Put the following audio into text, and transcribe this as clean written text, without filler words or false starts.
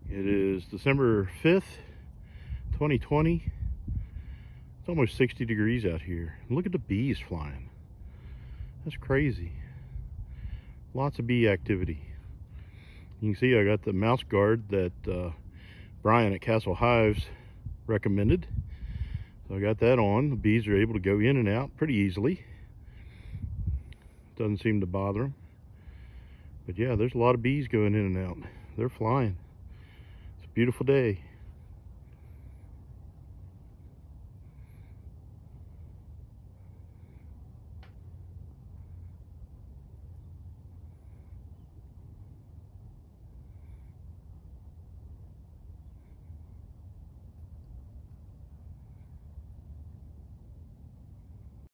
It is December 5th, 2020. It's almost 60 degrees out here. Look at the bees flying. That's crazy. Lots of bee activity. You can see I got the mouse guard that Brian at Castle Hives recommended. So I got that on. The bees are able to go in and out pretty easily. Doesn't seem to bother them. But yeah, there's a lot of bees going in and out. They're flying. It's a beautiful day.